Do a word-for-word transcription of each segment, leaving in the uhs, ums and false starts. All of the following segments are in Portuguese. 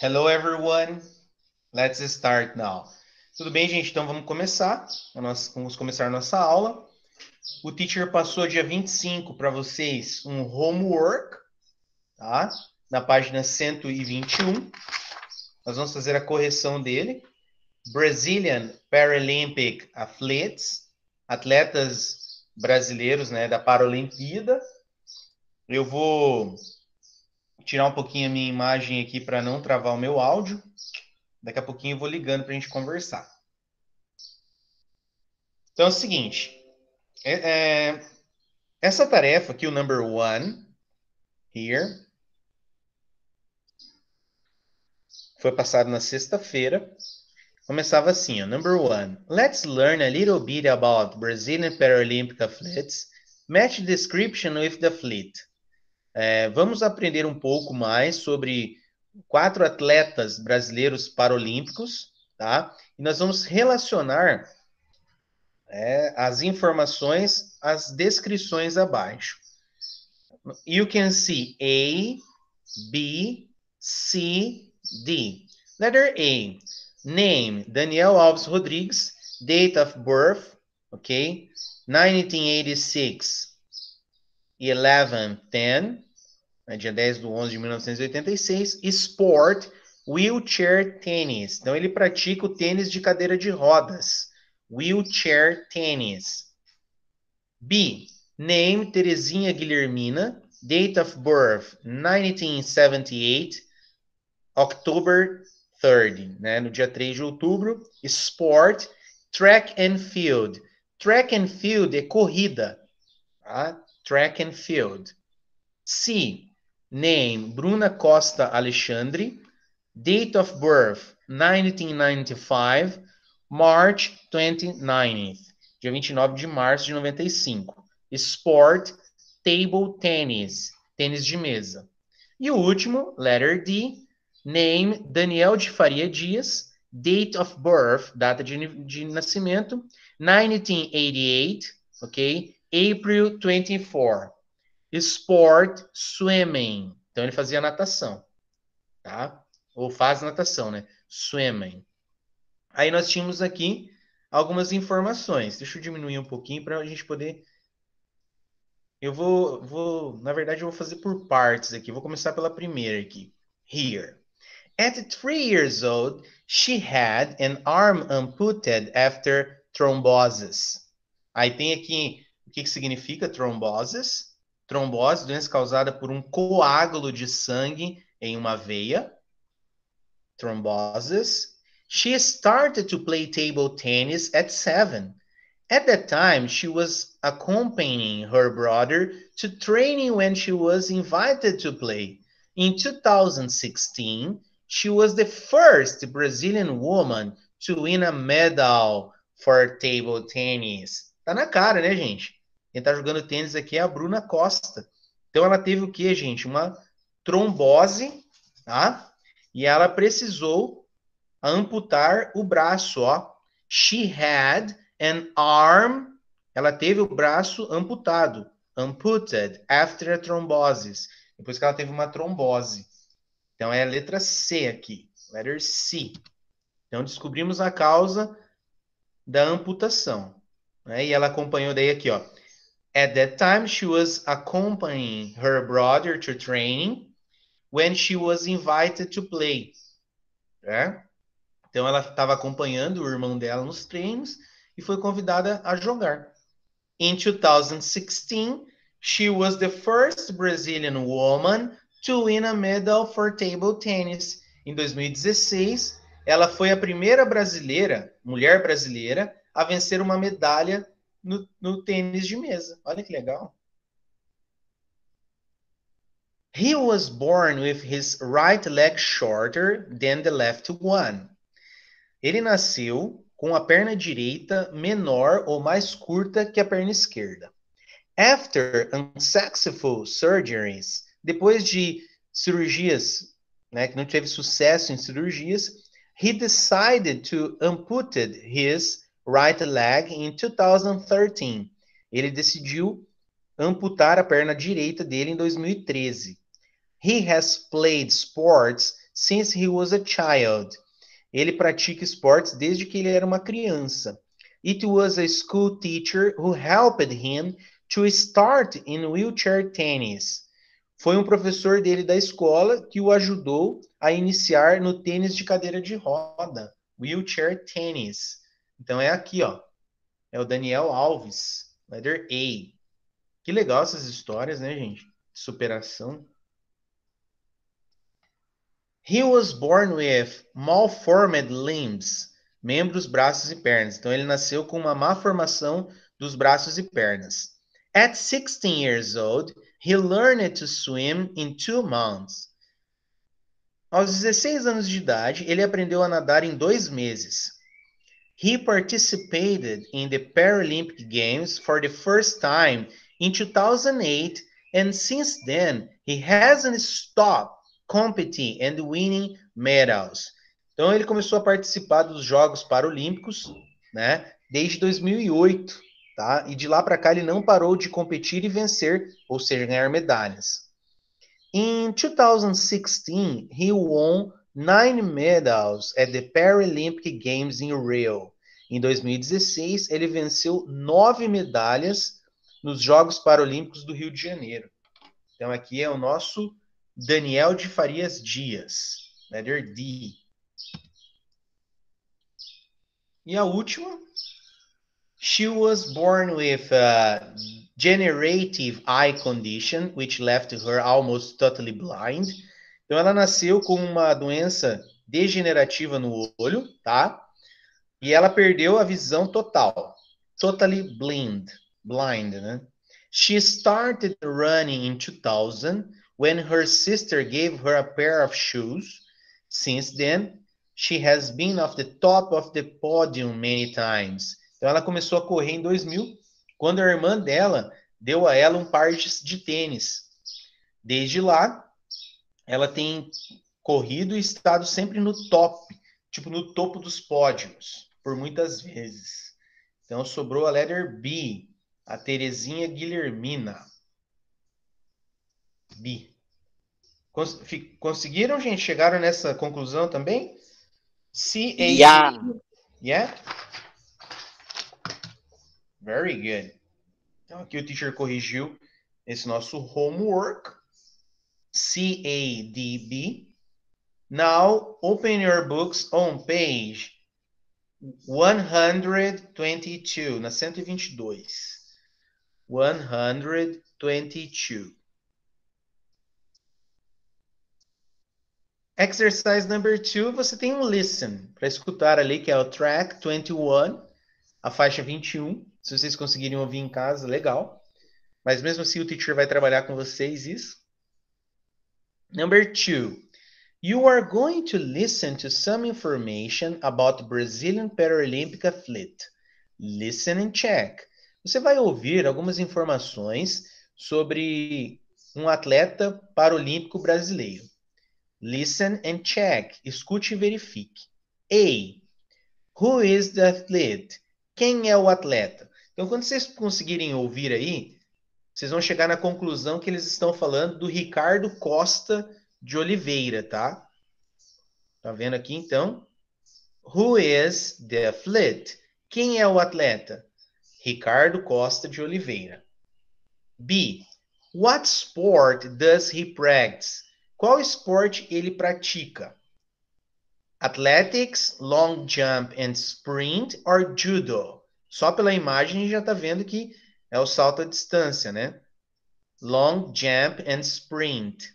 Hello, everyone. Let's start now. Tudo bem, gente? Então vamos começar. Vamos começar a nossa aula. O teacher passou dia vinte e cinco para vocês um homework, tá? Na página cento e vinte e um. Nós vamos fazer a correção dele. Brazilian Paralympic Athletes, atletas brasileiros, né, da Paralimpíada. Eu vou tirar um pouquinho a minha imagem aqui para não travar o meu áudio. Daqui a pouquinho eu vou ligando para a gente conversar. Então é o seguinte, é, é, essa tarefa aqui, o number one, here, foi passado na sexta-feira. Começava assim, ó, number one, let's learn a little bit about Brazilian Paralympic athletes. Match description with the fleet. É, vamos aprender um pouco mais sobre quatro atletas brasileiros paralímpicos, tá? E nós vamos relacionar é, as informações às descrições abaixo. You can see A, B, C, D. Letter A, name, Daniel Alves Rodrigues, date of birth, okay, nineteen eighty-six, eleven ten, né, dia dez de onze de mil novecentos e oitenta e seis, sport, wheelchair tennis. Então, ele pratica o tênis de cadeira de rodas, wheelchair tennis. B, name, Terezinha Guilhermina, date of birth, nineteen seventy-eight, October third, né? No dia três de outubro. Sport, track and field. Track and field é corrida, tá? Track and field. C, name, Bruna Costa Alexandre, date of birth, nineteen ninety-five, March twenty-ninth, dia vinte e nove de março de noventa e cinco. Sport, table tennis, tênis de mesa. E o último, letter D, name, Daniel de Faria Dias, date of birth, data de, de nascimento, nineteen eighty-eight, ok? April twenty-fourth. Sport, swimming. Então ele fazia natação, tá? Ou faz natação, né? Swimming. Aí nós tínhamos aqui algumas informações. Deixa eu diminuir um pouquinho para a gente poder... Eu vou, vou, na verdade, eu vou fazer por partes aqui. Vou começar pela primeira aqui. Here. At three years old, she had an arm amputated after thrombosis. Aí tem aqui o que, que significa thrombosis. Trombose, doença causada por um coágulo de sangue em uma veia. Thrombosis. She started to play table tennis at seven. At that time, she was accompanying her brother to training when she was invited to play. In two thousand sixteen, she was the first Brazilian woman to win a medal for table tennis. Tá na cara, né, gente? Quem tá jogando tênis aqui é a Bruna Costa. Então ela teve o quê, gente? Uma trombose, tá? E ela precisou amputar o braço, ó. She had an arm, ela teve o braço amputado, amputed, after a thrombosis, depois que ela teve uma trombose. Então é a letra C aqui, letter C. Então descobrimos a causa da amputação, né? E ela acompanhou daí aqui, ó. At that time, she was accompanying her brother to training when she was invited to play. Né? Então ela estava acompanhando o irmão dela nos treinos e foi convidada a jogar. In two thousand sixteen, she was the first Brazilian woman to win a medal for table tennis. Em dois mil e dezesseis, ela foi a primeira brasileira, mulher brasileira, a vencer uma medalha no, no tênis de mesa. Olha que legal. He was born with his right leg shorter than the left one. Ele nasceu com a perna direita menor ou mais curta que a perna esquerda. After unsuccessful surgeries, depois de cirurgias, né, que não teve sucesso em cirurgias, he decided to amputate his right leg in two thousand thirteen. Ele decidiu amputar a perna direita dele em dois mil e treze. He has played sports since he was a child. Ele pratica esportes desde que ele era uma criança. It was a school teacher who helped him to start in wheelchair tennis. Foi um professor dele da escola que o ajudou a iniciar no tênis de cadeira de roda, wheelchair tennis. Então é aqui, ó. É o Daniel Alves, letter A. Que legal essas histórias, né, gente? Superação. He was born with malformed limbs, membros, braços e pernas. Então ele nasceu com uma má formação dos braços e pernas. At sixteen years old, he learned to swim in two months. Aos dezesseis anos de idade, ele aprendeu a nadar em dois meses. He participated in the Paralympic Games for the first time in two thousand eight, and since then, he hasn't stopped competing and winning medals. Então, ele começou a participar dos Jogos Paralímpicos, né, desde dois mil e oito, tá? E de lá para cá ele não parou de competir e vencer, ou seja, ganhar medalhas. In two thousand sixteen, he won nine medals at the Paralympic Games in Rio. Em dois mil e dezesseis, ele venceu nove medalhas nos Jogos Paralímpicos do Rio de Janeiro. Então, aqui é o nosso Daniel de Farias Dias, letter D. E a última. She was born with a degenerative eye condition, which left her almost totally blind. Então, ela nasceu com uma doença degenerativa no olho, tá? E ela perdeu a visão total. Totally blind. Blind, né? She started running in two thousand when her sister gave her a pair of shoes. Since then, she has been off the top of the podium many times. Então, ela começou a correr em dois mil, quando a irmã dela deu a ela um par de, de tênis. Desde lá, ela tem corrido e estado sempre no top, tipo no topo dos pódios, por muitas vezes. Então, sobrou a letter B, a Terezinha Guilhermina. B. Cons conseguiram, gente? Chegaram nessa conclusão também? C A Yeah. Yeah? Very good. Então, aqui o teacher corrigiu esse nosso homework. C A D B. Now, open your books on page one hundred twenty-two, na cento e vinte e dois. one hundred twenty-two. Exercise number two, você tem um listen para escutar ali, que é o track vinte e um, a faixa vinte e um. Se vocês conseguirem ouvir em casa, legal. Mas mesmo assim o teacher vai trabalhar com vocês isso. Number two, you are going to listen to some information about Brazilian Paralympic athlete. Listen and check. Você vai ouvir algumas informações sobre um atleta paralímpico brasileiro. Listen and check. Escute e verifique. A. Who is the athlete? Quem é o atleta? Então, quando vocês conseguirem ouvir aí, vocês vão chegar na conclusão que eles estão falando do Ricardo Costa de Oliveira, tá? Tá vendo aqui, então? Who is the athlete? Quem é o atleta? Ricardo Costa de Oliveira. B. What sport does he practice? Qual esporte ele pratica? Athletics, long jump and sprint or judo? Só pela imagem já está vendo que é o salto à distância, né? Long jump and sprint.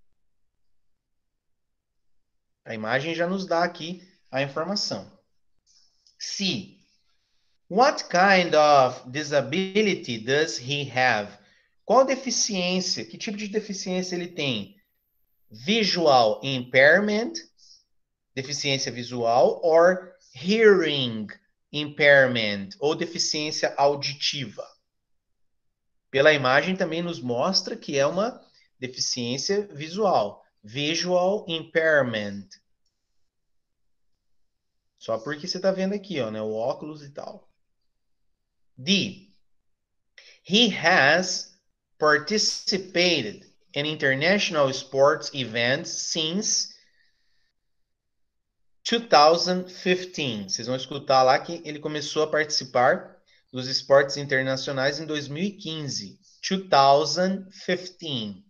A imagem já nos dá aqui a informação. C. What kind of disability does he have? Qual deficiência? Que tipo de deficiência ele tem? Visual impairment, deficiência visual, or hearing impairment, ou deficiência auditiva. Pela imagem também nos mostra que é uma deficiência visual. Visual impairment. Só porque você está vendo aqui, ó, né, o óculos e tal. D. He has participated in international sports events since dois mil e quinze. Vocês vão escutar lá que ele começou a participar dos esportes internacionais em dois mil e quinze. dois mil e quinze.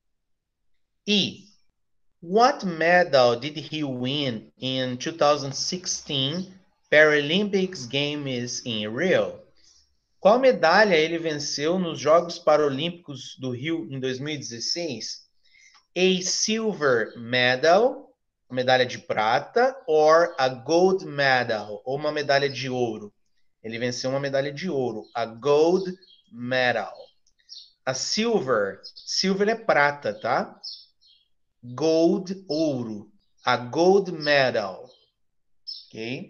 E what medal did he win in twenty sixteen Paralympics Games in Rio? Qual medalha ele venceu nos Jogos Paralímpicos do Rio em dois mil e dezesseis? A silver medal, medalha de prata, or a gold medal, ou uma medalha de ouro. Ele venceu uma medalha de ouro, a gold medal. A silver, silver é prata, tá? Gold, ouro. A gold medal. Ok?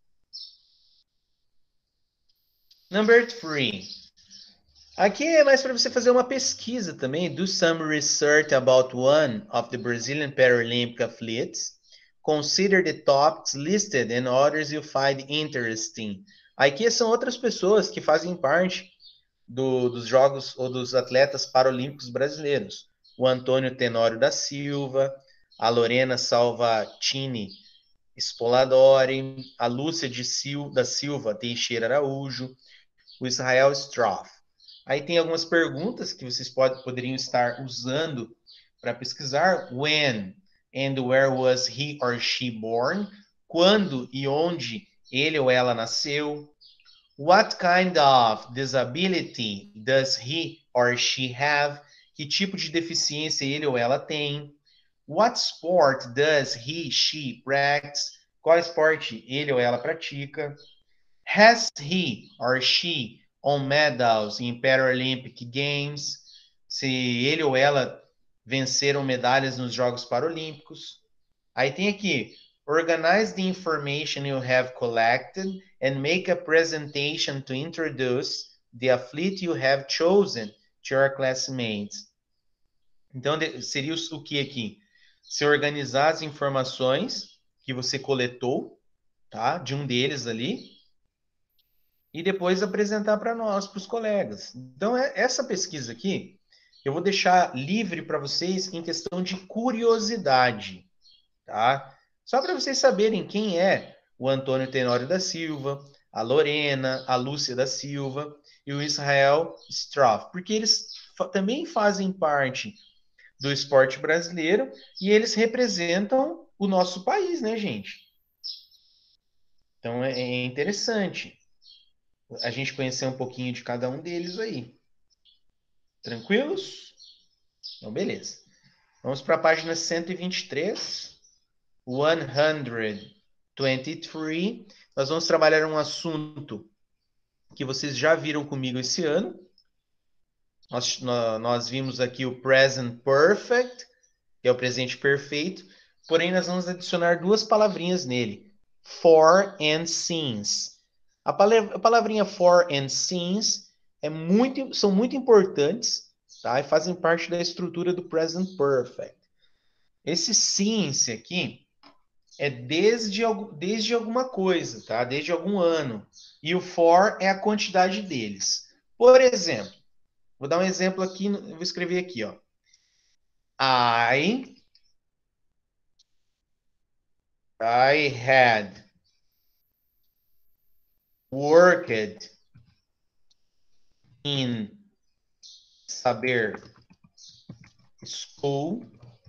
Number three. Aqui é mais para você fazer uma pesquisa também. Do some research about one of the Brazilian Paralympic athletes. Consider the topics listed and others you find interesting. Aqui são outras pessoas que fazem parte do, dos Jogos ou dos atletas paralímpicos brasileiros. O Antônio Tenório da Silva, a Lorena Salvatini Spoladori, a Lúcia de Sil, da Silva Teixeira Araújo, o Israel Stroff. Aí tem algumas perguntas que vocês pode, poderiam estar usando para pesquisar. When and where was he or she born? Quando e onde ele ou ela nasceu? What kind of disability does he or she have? Que tipo de deficiência ele ou ela tem? What sport does he, she practice? Qual esporte ele ou ela pratica? Has he or she won medals in Paralympic Games? Se ele ou ela venceram medalhas nos Jogos Paralímpicos. Aí tem aqui, organize the information you have collected and make a presentation to introduce the athlete you have chosen to your classmates. Então, seria o que aqui? Se organizar as informações que você coletou, tá? De um deles ali, e depois apresentar para nós, para os colegas. Então, essa pesquisa aqui, eu vou deixar livre para vocês em questão de curiosidade, tá? Só para vocês saberem quem é o Antônio Tenório da Silva, a Lorena, a Lúcia da Silva e o Israel Stroff, porque eles também fazem parte do esporte brasileiro e eles representam o nosso país, né, gente? Então, é interessante a gente conhecer um pouquinho de cada um deles aí. Tranquilos? Então, beleza. Vamos para a página cento e vinte e três. cento e vinte e três. Nós vamos trabalhar um assunto que vocês já viram comigo esse ano. Nós, nós vimos aqui o present perfect, que é o presente perfeito. Porém, nós vamos adicionar duas palavrinhas nele. For and since. A palavrinha for and since é muito, são muito importantes, tá? E fazem parte da estrutura do present perfect. Esse since aqui é desde, desde alguma coisa, tá? Desde algum ano. E o for é a quantidade deles. Por exemplo, vou dar um exemplo aqui, vou escrever aqui, ó. I, I had worked in Saber School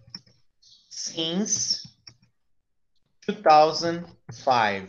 since two thousand five.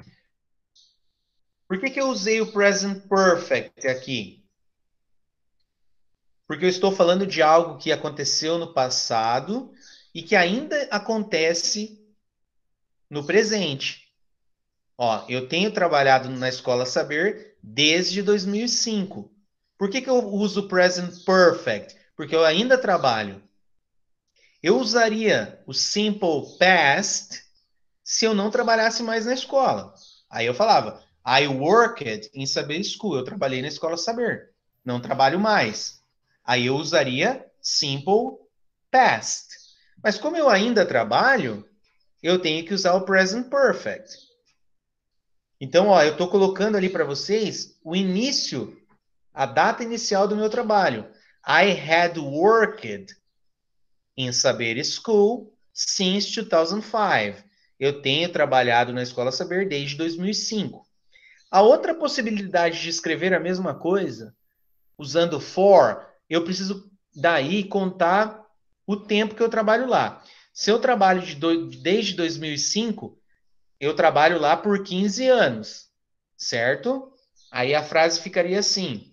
Por que que eu usei o present perfect aqui? Porque eu estou falando de algo que aconteceu no passado e que ainda acontece no presente. Ó, eu tenho trabalhado na Escola Saber desde dois mil e cinco. Por que que eu uso o present perfect? Porque eu ainda trabalho. Eu usaria o simple past se eu não trabalhasse mais na escola. Aí eu falava, I worked in Saber School. Eu trabalhei na Escola Saber. Não trabalho mais. Aí eu usaria simple past. Mas como eu ainda trabalho, eu tenho que usar o present perfect. Então, ó, eu estou colocando ali para vocês o início, a data inicial do meu trabalho. I had worked in Saber School since two thousand five. eu tenho trabalhado na Escola Saber desde dois mil e cinco. A outra possibilidade de escrever a mesma coisa, usando for, eu preciso daí contar o tempo que eu trabalho lá. Se eu trabalho de do, desde dois mil e cinco, eu trabalho lá por quinze anos, certo? Aí a frase ficaria assim: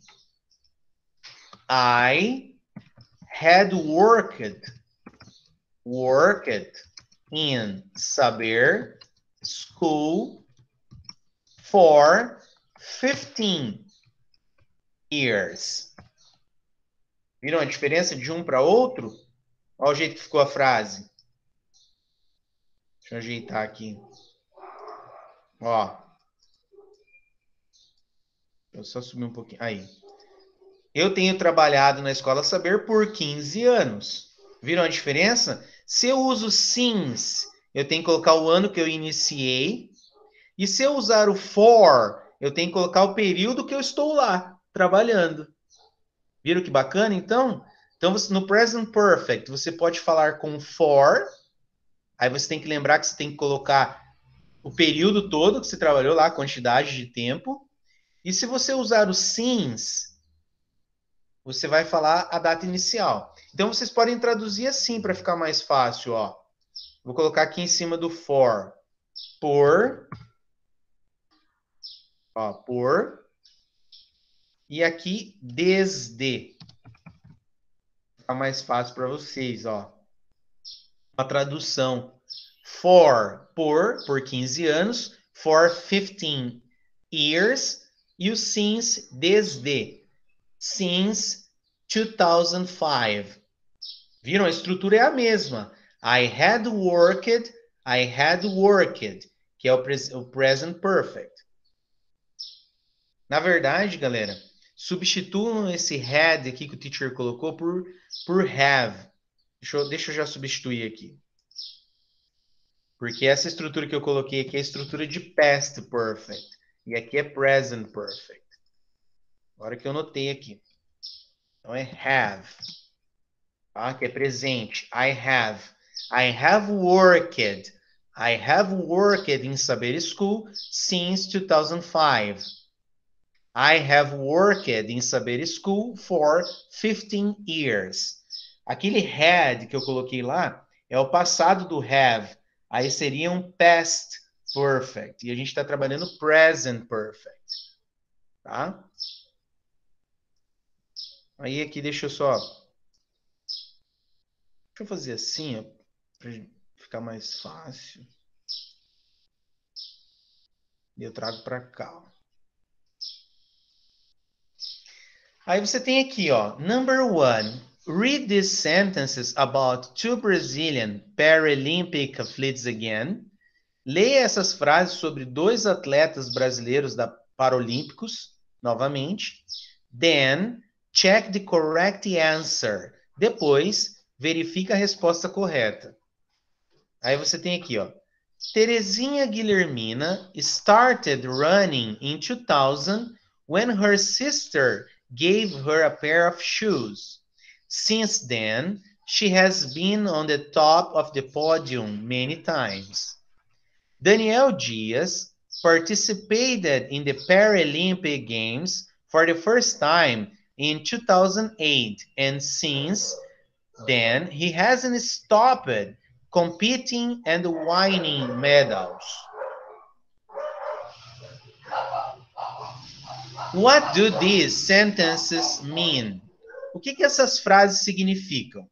I had worked, worked in Saber School for fifteen years. Viram a diferença de um para outro? Olha o jeito que ficou a frase. Deixa eu ajeitar aqui. Ó. Eu só subir um pouquinho. Aí. Eu tenho trabalhado na Escola Saber por quinze anos. Viram a diferença? Se eu uso since, eu tenho que colocar o ano que eu iniciei. E se eu usar o for, eu tenho que colocar o período que eu estou lá, trabalhando. Viram que bacana, então? Então, no present perfect, você pode falar com for. Aí você tem que lembrar que você tem que colocar o período todo que você trabalhou lá, a quantidade de tempo. E se você usar o since, você vai falar a data inicial. Então, vocês podem traduzir assim para ficar mais fácil. Ó. Vou colocar aqui em cima do for. Por. Ó, por. E aqui, desde. Fica mais fácil para vocês. Ó. Uma tradução. For, por, por quinze anos. For fifteen years. E o since, desde. Since two thousand five. Viram? A estrutura é a mesma. I had worked, I had worked, que é o, pres o present perfect. Na verdade, galera, substituam esse had aqui que o teacher colocou por, por have. Deixa eu, deixa eu já substituir aqui. Porque essa estrutura que eu coloquei aqui é a estrutura de past perfect. E aqui é present perfect. Agora que eu notei aqui. Então é have. Tá? Que é presente. I have. I have worked. I have worked in Saber School since two thousand five. I have worked in Saber School for fifteen years. Aquele had que eu coloquei lá é o passado do have. Aí seria um past perfect. E a gente está trabalhando present perfect. Tá? Aí aqui deixa eu só... Deixa eu fazer assim, ó, para ficar mais fácil. E eu trago para cá. Ó. Aí você tem aqui, ó, number one. Read these sentences about two Brazilian Paralympic athletes again. Leia essas frases sobre dois atletas brasileiros da Paralímpicos, novamente. Then, check the correct answer. Depois, verifica a resposta correta. Aí você tem aqui, ó. Terezinha Guilhermina started running in two thousand when her sister gave her a pair of shoes. Since then, she has been on the top of the podium many times. Daniel Diaz participated in the Paralympic Games for the first time in two thousand eight, and since then, he hasn't stopped competing and winning medals. What do these sentences mean? O que que essas frases significam?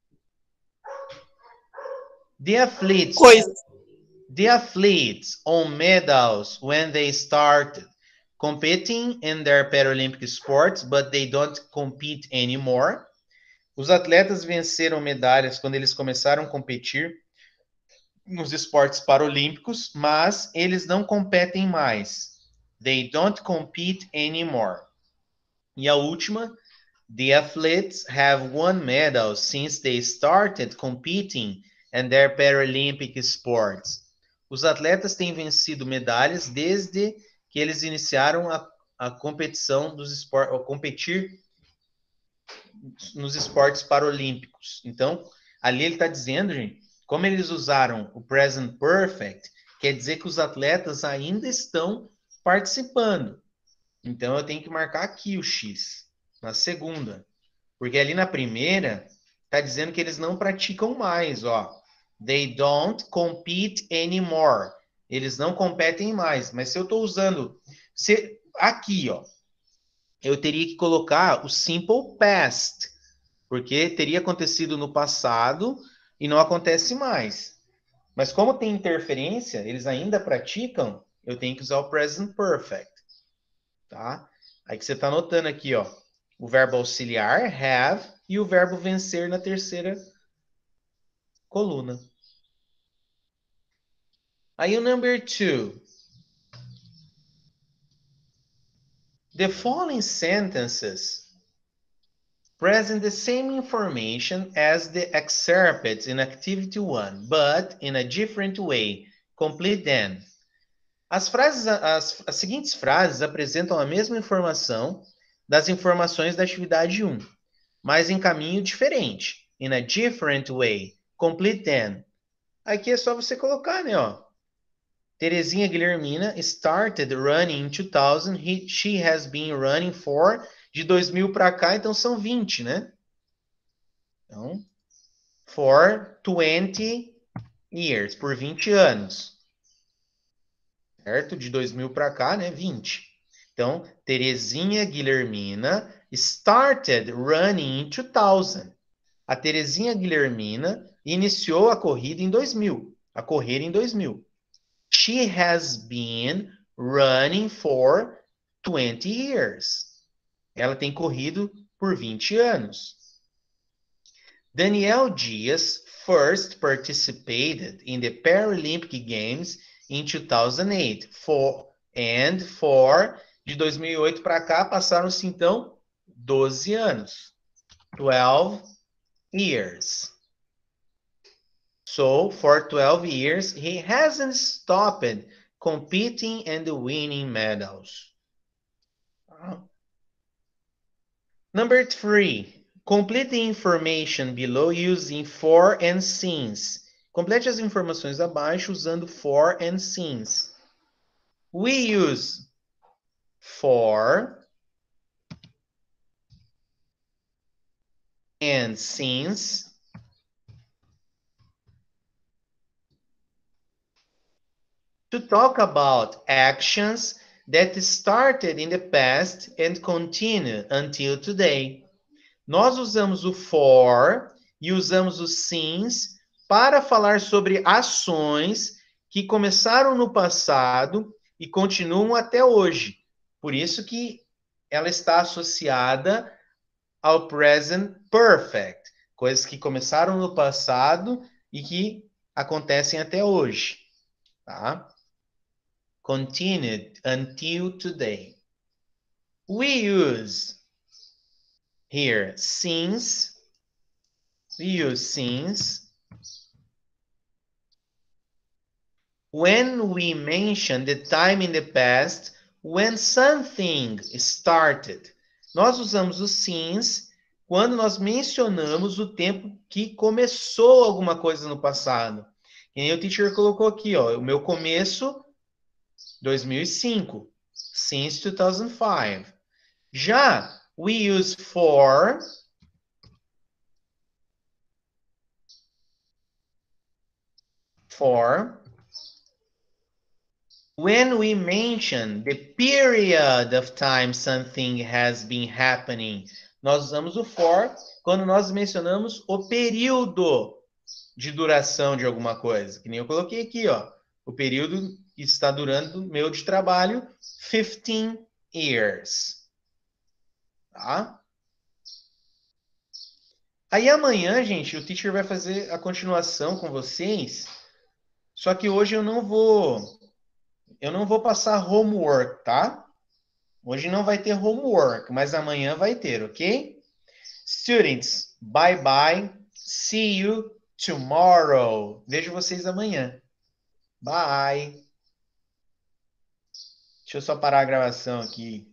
The athletes, Coisas. the athletes won medals when they started competing in their Paralympic sports, but they don't compete anymore. Os atletas venceram medalhas quando eles começaram a competir nos esportes paralímpicos, mas eles não competem mais. They don't compete anymore. E a última, the athletes have won medals since they started competing in their Paralympic sports. Os atletas têm vencido medalhas desde que eles iniciaram a, a competição dos esportes, a competir nos esportes paralímpicos. Então, ali ele está dizendo, gente, como eles usaram o present perfect, quer dizer que os atletas ainda estão participando. Então, eu tenho que marcar aqui o X, na segunda. Porque ali na primeira, está dizendo que eles não praticam mais, ó. They don't compete anymore. Eles não competem mais. Mas se eu estou usando... Se, aqui, ó. Eu teria que colocar o simple past. Porque teria acontecido no passado e não acontece mais. Mas como tem interferência, eles ainda praticam, eu tenho que usar o present perfect. Tá? Aí que você está anotando aqui, ó, o verbo auxiliar, have, e o verbo vencer na terceira coluna. Aí o number two. The following sentences present the same information as the excerpts in activity one, but in a different way. Complete them. As, frases, as, as seguintes frases apresentam a mesma informação das informações da atividade um, mas em caminho diferente. In a different way. Complete them. Aqui é só você colocar, né, ó. Terezinha Guilhermina started running in two thousand. He, she has been running for... De dois mil para cá, então são vinte, né? Então, for twenty years. Por vinte anos. Certo? De dois mil para cá, né? vinte. Então, Terezinha Guilhermina started running in two thousand. A Terezinha Guilhermina iniciou a corrida em dois mil. A correr em dois mil. She has been running for twenty years. Ela tem corrido por vinte anos. Daniel Dias first participated in the Paralympic Games in two thousand eight. For, and for, de dois mil e oito para cá, passaram-se então doze anos. twelve years. So, for twelve years, he hasn't stopped competing and winning medals. Number three, complete the information below using for and since. Complete as informações abaixo usando for and since. We use for and since to talk about actions that started in the past and continue until today. Nós usamos o for e usamos o since para falar sobre ações que começaram no passado e continuam até hoje. Por isso que ela está associada ao present perfect. Coisas que começaram no passado e que acontecem até hoje. Tá? Continued until today. We use here since. We use since when we mention the time in the past when something started. Nós usamos o since quando nós mencionamos o tempo que começou alguma coisa no passado. E nem o teacher colocou aqui, ó, o meu começo, dois mil e cinco. Since two thousand five. Já we use for for when we mention the period of time something has been happening. Nós usamos o for quando nós mencionamos o período de duração de alguma coisa. Que nem eu coloquei aqui, ó. O período que está durando meu de trabalho, fifteen years. Tá? Aí amanhã, gente, o teacher vai fazer a continuação com vocês. Só que hoje eu não vou... Eu não vou passar homework, tá? Hoje não vai ter homework, mas amanhã vai ter, ok? Students, bye bye. See you tomorrow. Vejo vocês amanhã. Bye. Deixa eu só parar a gravação aqui.